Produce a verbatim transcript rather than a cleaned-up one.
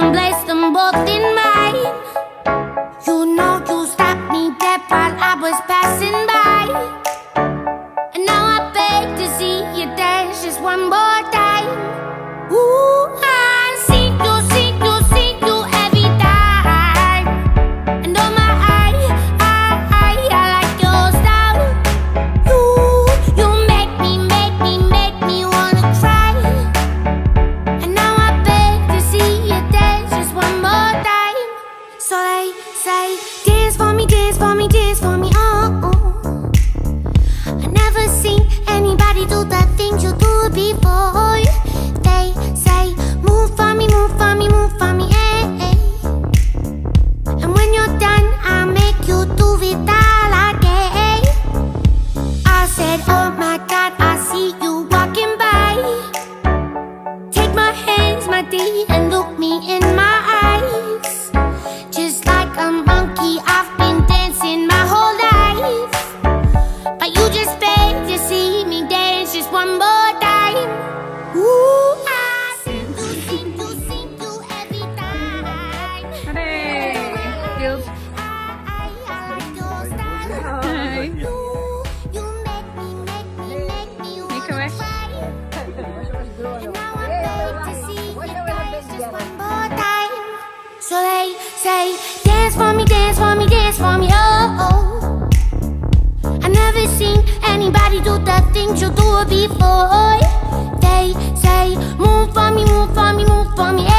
and place them both in mine. You know you stopped me dead while I was passing by, and now I beg to see you dance just one more time. Ooh, I see you, see you, see you every time. And oh my, I, I, I, I like your style. You, you make me, make me, make me wanna cry. And now I beg to see you dance just one more time. So they say, dance for me, dance for me, dance for me, oh, oh. I never seen anybody do the things you do before. They say, move for me, move for me, move for me, eh, eh. And when you're done, I'll make you do it all again. I said, oh my God, I see you walking by. Take my hands, my dear, and look me in my eyes. Just like a monkey, I've been dancing my whole life, but you just beg to see me dance just one more time. Ooh, I see you, see you, see you every time. Hey, feels I, I, I like your style. Hi. You, you make me, make me, make me wanna come here. cry. And now I beg to see you dance just one more time. So they say, dance for me, dance for me, dance for me, oh, oh. I never seen anybody do the things you do before. They say, move for me, move for me, move for me,